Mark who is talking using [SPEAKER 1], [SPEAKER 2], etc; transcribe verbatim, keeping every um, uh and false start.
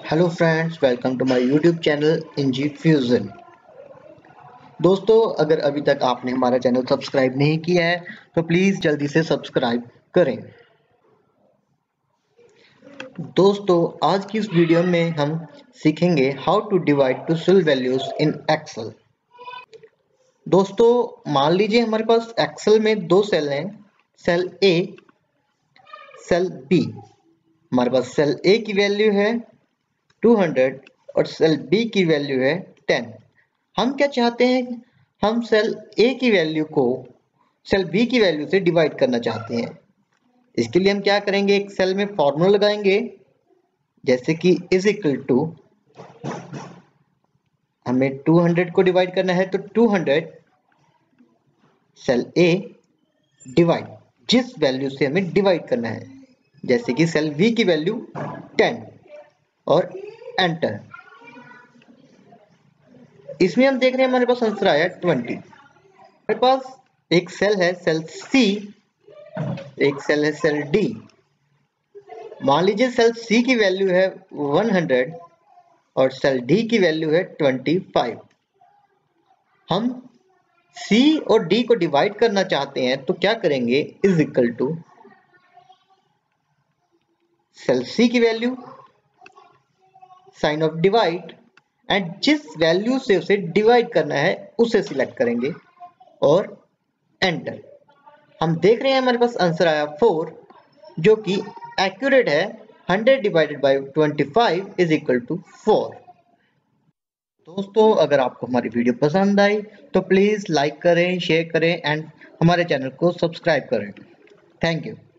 [SPEAKER 1] Hello friends, welcome to my YouTube channel Engi Fusion. दोस्तों, अगर अभी तक आपने हमारा चैनल सब्सक्राइब नहीं किया है तो प्लीज़ जल्दी से सब्सक्राइब करें। दोस्तों, आज की इस वीडियो में हम सीखेंगे how to divide two cell values in Excel. दोस्तों, मान लीजिए हमारे पास एक्सेल में दो सेल हैं, सेल ए, सेल बी। हमारे पास सेल ए की वैल्यू है टू हंड्रेड और सेल बी की वैल्यू है टेन। हम क्या चाहते हैं? हम सेल ए की वैल्यू को सेल बी की वैल्यू से डिवाइड करना चाहते हैं। इसके लिए हम क्या करेंगे, एक सेल में फॉर्मूला लगाएंगे, जैसे कि इज इक्वल टू, हमें टू हंड्रेड को डिवाइड करना है तो two hundred cell A divide, जिस वैल्यू से हमें डिवाइड करना है, जैसे कि सेल बी की वैल्यू टेन और एंटर। इसमें हम देख रहे हैं हमारे पास आंसर आया ट्वेंटी। हमारे पास एक सेल है सेल सी, एक सेल है सेल डी। मान लीजिए सेल सी की वैल्यू है वन हंड्रेड और सेल डी की वैल्यू है ट्वेंटी फाइव। हम सी और डी को डिवाइड करना चाहते हैं तो क्या करेंगे, is equal to cell C की value, sign of divide, and जिस वैल्यू से उसे डिवाइड करना है उसे सिलेक्ट करेंगे और एंटर। हम देख रहे हैं हमारे पास आंसर आया फोर, जो कि एक्यूरेट है। Hundred divided by twenty five is equal to four. दोस्तों, अगर आपको हमारी वीडियो पसंद आई तो प्लीज लाइक करें, शेयर करें एंड हमारे चैनल को सब्सक्राइब करें। Thank you.